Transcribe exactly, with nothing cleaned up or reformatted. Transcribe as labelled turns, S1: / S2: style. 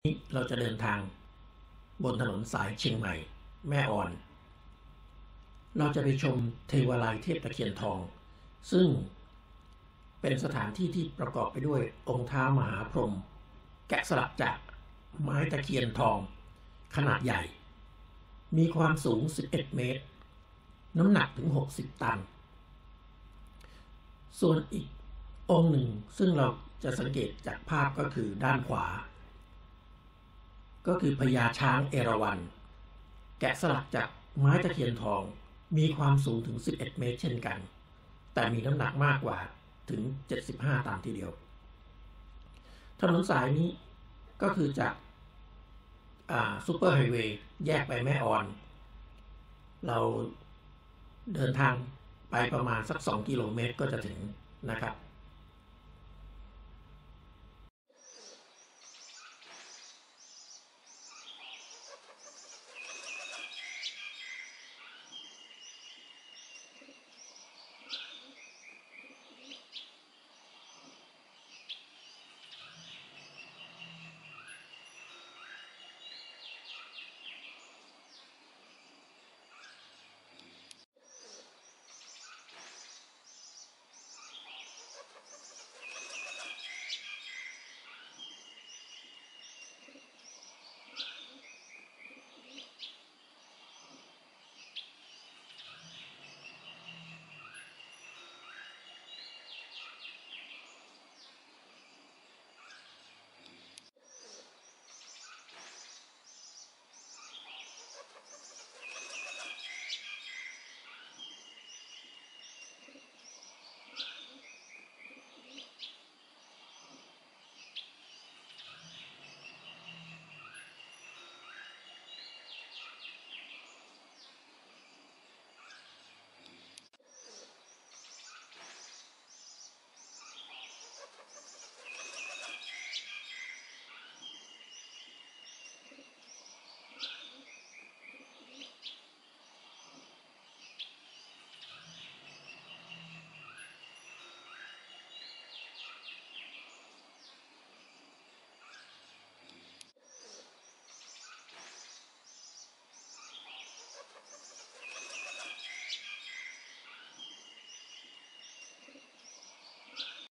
S1: นี้เราจะเดินทางบนถนนสายเชียงใหม่แม่ออนเราจะไปชมเทวาลัยเทพตะเคียนทองซึ่งเป็นสถานที่ที่ประกอบไปด้วยองค์ท้ามหาพรหมแกะสลักจากไม้ตะเคียนทองขนาดใหญ่มีความสูงสิบเอ็ดเมตรน้ำหนักถึงหกสิบตันส่วนอีกองค์หนึ่งซึ่งเราจะสังเกตจากภาพก็คือด้านขวาก็คือพญาช้างเอราวัณแกะสลักจากไม้ตะเคียนทองมีความสูงถึงสิบเอ็ดเมตรเช่นกันแต่มีน้ำหนักมากกว่าถึงเจ็ดสิบห้าตันทีเดียวถนนสายนี้ก็คือจากซูเปอร์ไฮเวย์แยกไปแม่ออนเราเดินทางไปประมาณสักสองกิโลเมตรก็จะถึงนะครับ